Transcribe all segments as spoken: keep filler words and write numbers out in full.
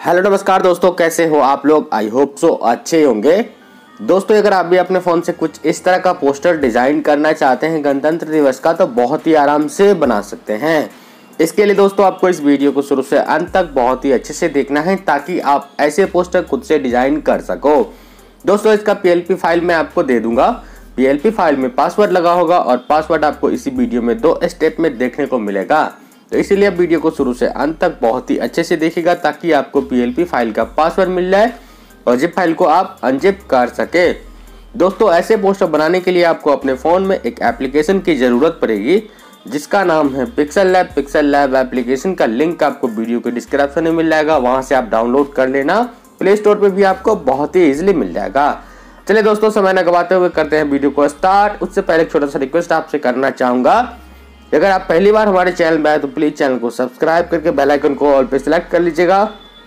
Hello नमस्कार दोस्तों, कैसे हो आप लोग। आई होप सो अच्छे होंगे। दोस्तों अगर आप भी अपने फ़ोन से कुछ इस तरह का पोस्टर डिज़ाइन करना चाहते हैं गणतंत्र दिवस का, तो बहुत ही आराम से बना सकते हैं। इसके लिए दोस्तों आपको इस वीडियो को शुरू से अंत तक बहुत ही अच्छे से देखना है, ताकि आप ऐसे पोस्टर खुद से डिज़ाइन कर सको। दोस्तों इसका पीएलपी फाइल मैं आपको दे दूंगा। पीएलपी फाइल में पासवर्ड लगा होगा और पासवर्ड आपको इसी वीडियो में दो स्टेप में देखने को मिलेगा। तो इसीलिए आप वीडियो को शुरू से अंत तक बहुत ही अच्छे से देखिएगा, ताकि आपको पीएलपी फाइल का पासवर्ड मिल जाए और जिप फाइल को आप अनजिप कर सके। दोस्तों ऐसे पोस्टर बनाने के लिए आपको अपने फ़ोन में एक एप्लीकेशन की ज़रूरत पड़ेगी, जिसका नाम है pixel lab. Pixel lab application का लिंक आपको वीडियो के डिस्क्रिप्शन में मिल जाएगा, वहाँ से आप डाउनलोड कर लेना। प्ले स्टोर पर भी आपको बहुत ही ईजिली मिल जाएगा। चलिए दोस्तों समय न गवाते हुए करते हैं वीडियो को स्टार्ट। उससे पहले एक छोटा सा रिक्वेस्ट आपसे करना चाहूँगा, अगर आप पहली बार हमारे चैनल में आए तो प्लीज़ चैनल को सब्सक्राइब करके बेल आइकन को ऑल पे सिलेक्ट कर लीजिएगा,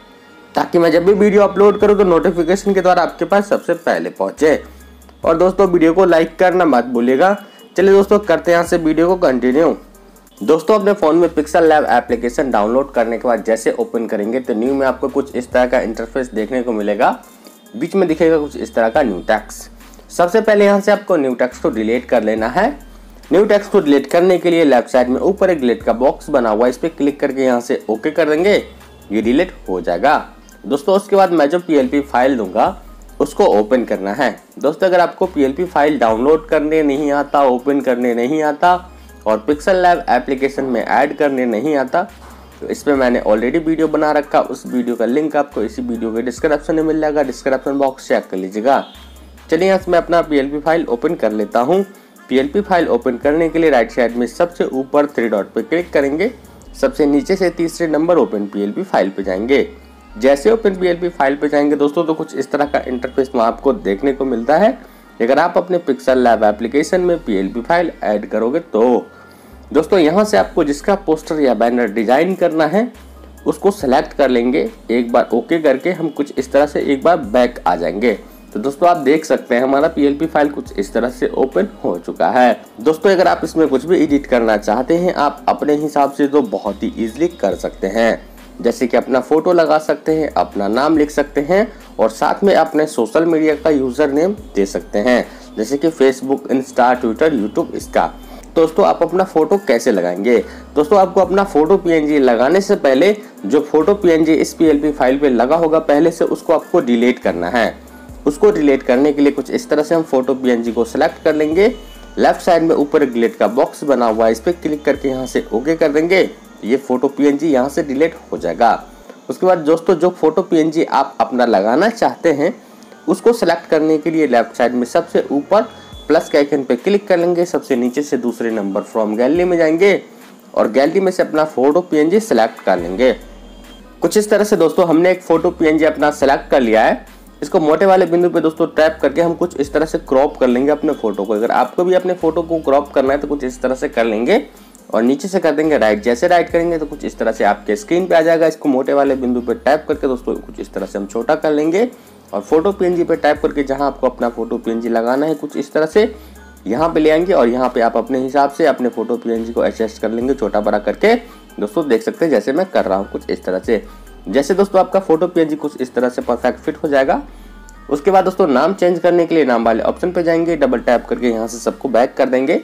ताकि मैं जब भी वीडियो अपलोड करूं तो नोटिफिकेशन के द्वारा आपके पास सबसे पहले पहुंचे। और दोस्तों वीडियो को लाइक करना मत भूलिएगा। चलिए दोस्तों करते हैं यहाँ से वीडियो को कंटिन्यू। दोस्तों अपने फ़ोन में पिक्सल लैब एप्लीकेशन डाउनलोड करने के बाद जैसे ओपन करेंगे तो न्यू में आपको कुछ इस तरह का इंटरफेस देखने को मिलेगा। बीच में दिखेगा कुछ इस तरह का न्यू टेक्स्ट। सबसे पहले यहाँ से आपको न्यू टेक्स्ट को डिलीट कर लेना है। न्यू टेक्स्ट को डिलीट करने के लिए लेफ्ट साइड में ऊपर एक डिलीट का बॉक्स बना हुआ है, इस पर क्लिक करके यहाँ से ओके कर देंगे, ये डिलीट हो जाएगा। दोस्तों उसके बाद मैं जो पीएलपी फाइल दूंगा उसको ओपन करना है। दोस्तों अगर आपको पीएलपी फाइल डाउनलोड करने नहीं आता, ओपन करने नहीं आता और पिक्सल लैब एप्लीकेशन में ऐड करने नहीं आता, तो इस पर मैंने ऑलरेडी वीडियो बना रखा। उस वीडियो का लिंक आपको इसी वीडियो के डिस्क्रिप्शन में मिल जाएगा, डिस्क्रिप्शन बॉक्स चेक कर लीजिएगा। चलिए यहाँ से मैं अपना पीएलपी फाइल ओपन कर लेता हूँ। पीएलपी फाइल ओपन करने के लिए राइट साइड में सबसे ऊपर थ्री डॉट पे क्लिक करेंगे। सबसे नीचे से तीसरे नंबर ओपन पीएलपी फाइल पे जाएंगे। जैसे ओपन पीएलपी फाइल पे जाएंगे दोस्तों तो कुछ इस तरह का इंटरफेस वहाँ आपको देखने को मिलता है। अगर आप अपने पिक्सल लैब एप्लीकेशन में पीएलपी फाइल ऐड करोगे तो दोस्तों यहाँ से आपको जिसका पोस्टर या बैनर डिजाइन करना है उसको सेलेक्ट कर लेंगे। एक बार ओके करके हम कुछ इस तरह से एक बार बैक आ जाएंगे। तो दोस्तों आप देख सकते हैं हमारा पीएलपी फाइल कुछ इस तरह से ओपन हो चुका है। दोस्तों अगर आप इसमें कुछ भी एडिट करना चाहते हैं आप अपने हिसाब से तो बहुत ही इजीली कर सकते हैं। जैसे कि अपना फोटो लगा सकते हैं, अपना नाम लिख सकते हैं और साथ में अपने सोशल मीडिया का यूजर नेम दे सकते हैं, जैसे कि फेसबुक, इंस्टा, ट्विटर, यूट्यूब। इसका दोस्तों आप अपना फोटो कैसे लगाएंगे। दोस्तों आपको अपना फोटो पीएनजी लगाने से पहले जो फोटो पीएनजी इस पीएलपी फाइल पे लगा होगा पहले से, उसको आपको डिलीट करना है। उसको डिलीट करने के लिए कुछ इस तरह से हम फोटो पीएनजी को सिलेक्ट कर लेंगे। लेफ्ट साइड में ऊपर एक डिलीट का बॉक्स बना हुआ है, इस पर क्लिक करके यहाँ से ओके कर देंगे। ये फोटो पीएनजी यहाँ से डिलीट हो जाएगा। उसके बाद दोस्तों जो फोटो पीएनजी आप अपना लगाना चाहते हैं उसको सिलेक्ट करने के लिए लेफ्ट साइड में सबसे ऊपर प्लस के आइकन पे क्लिक कर लेंगे। सबसे नीचे से दूसरे नंबर फ्रॉम गैलरी में जाएंगे और गैलरी में से अपना फोटो पीएनजी सिलेक्ट कर लेंगे। कुछ इस तरह से दोस्तों हमने एक फोटो पीएनजी अपना सिलेक्ट कर लिया है। इसको मोटे वाले बिंदु पे दोस्तों टैप करके हम कुछ इस तरह से क्रॉप कर लेंगे अपने फोटो को। अगर आपको भी अपने फोटो को क्रॉप करना है तो कुछ इस तरह से कर लेंगे और नीचे से कर देंगे राइट। जैसे राइट करेंगे तो कुछ इस तरह से आपके स्क्रीन पे आ जाएगा। इसको मोटे वाले बिंदु पे टैप करके दोस्तों कुछ इस तरह से हम छोटा कर लेंगे और फोटो पीएनजी पे टैप करके जहां आपको अपना फोटो पीएनजी लगाना है कुछ इस तरह से यहाँ पे ले आएंगे और यहाँ पे आप अपने हिसाब से अपने फोटो पीएनजी को एडजस्ट कर लेंगे छोटा बड़ा करके। दोस्तों देख सकते हैं जैसे मैं कर रहा हूँ कुछ इस तरह से। जैसे दोस्तों आपका फोटो पीएनजी कुछ इस तरह से परफेक्ट फिट हो जाएगा। उसके बाद दोस्तों नाम चेंज करने के लिए नाम वाले ऑप्शन पे जाएंगे, डबल टैप करके यहाँ से सबको बैक कर देंगे।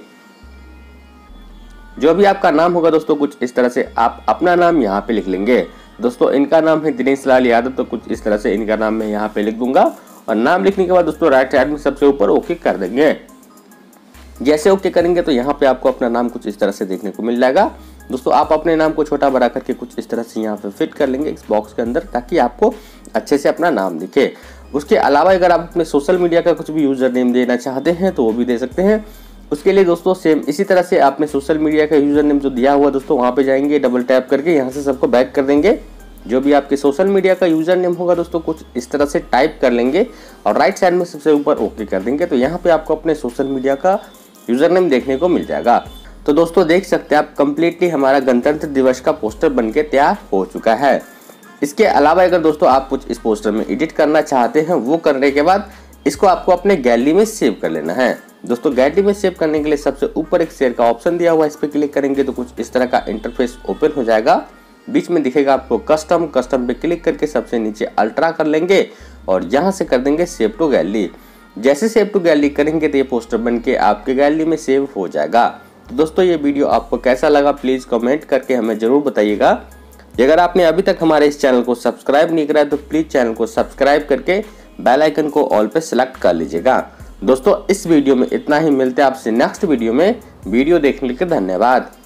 जो भी आपका नाम होगा दोस्तों कुछ इस तरह से आप अपना नाम यहाँ पे लिख लेंगे। दोस्तों इनका नाम है दिनेश लाल यादव, तो कुछ इस तरह से इनका नाम मैं यहाँ पे लिख दूंगा और नाम लिखने के बाद दोस्तों राइट साइड में सबसे ऊपर ओके कर देंगे। जैसे ओके करेंगे तो यहाँ पे आपको अपना नाम कुछ इस तरह से देखने को मिल जाएगा। दोस्तों आप अपने नाम को छोटा बड़ा करके कुछ इस तरह से यहाँ पे फिट कर लेंगे इस बॉक्स के अंदर, ताकि आपको अच्छे से अपना नाम दिखे। उसके अलावा अगर आप अपने सोशल मीडिया का कुछ भी यूजर नेम देना चाहते हैं तो वो भी दे सकते हैं। उसके लिए दोस्तों सेम इसी तरह से आपने सोशल मीडिया का यूजर नेम जो दिया हुआ दोस्तों वहाँ पे जाएंगे, डबल टैप करके यहाँ से सबको बैक कर देंगे। जो भी आपके सोशल मीडिया का यूजर नेम होगा दोस्तों कुछ इस तरह से टाइप कर लेंगे और राइट साइड में सबसे ऊपर ओके कर देंगे। तो यहाँ पे आपको अपने सोशल मीडिया का यूजर नेम देखने को मिल जाएगा। तो दोस्तों देख सकते हैं आप कंप्लीटली हमारा गणतंत्र दिवस का पोस्टर बनके तैयार हो चुका है। इसके अलावा अगर दोस्तों आप कुछ इस पोस्टर में एडिट करना चाहते हैं, वो करने के बाद इसको आपको अपने गैलरी में सेव कर लेना है। दोस्तों गैलरी में सेव करने के लिए सबसे ऊपर एक शेयर का ऑप्शन दिया हुआ है, इस पर क्लिक करेंगे तो कुछ इस तरह का इंटरफेस ओपन हो जाएगा। बीच में दिखेगा आपको कस्टम, कस्टम पे क्लिक करके सबसे नीचे अल्ट्रा कर लेंगे और यहाँ से कर देंगे सेव टू गैलरी। जैसे सेव टू गैलरी करेंगे तो ये पोस्टर बन के आपके गैलरी में सेव हो जाएगा। तो दोस्तों ये वीडियो आपको कैसा लगा प्लीज़ कमेंट करके हमें ज़रूर बताइएगा। अगर आपने अभी तक हमारे इस चैनल को सब्सक्राइब नहीं करा है तो प्लीज़ चैनल को सब्सक्राइब करके बेल आइकन को ऑल पे सेलेक्ट कर लीजिएगा। दोस्तों इस वीडियो में इतना ही, मिलते हैं आपसे नेक्स्ट वीडियो में। वीडियो देखने के लिए धन्यवाद।